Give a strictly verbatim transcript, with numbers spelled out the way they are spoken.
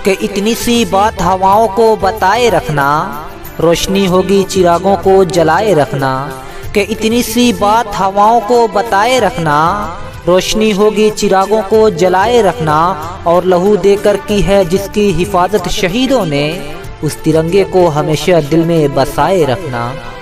कि इतनी सी बात हवाओं को बताए रखना, रोशनी होगी चिरागों को जलाए रखना। कि इतनी सी बात हवाओं को बताए रखना, रोशनी होगी चिरागों को जलाए रखना। और लहू देकर की है जिसकी हिफाजत शहीदों ने, उस तिरंगे को हमेशा दिल में बसाए रखना।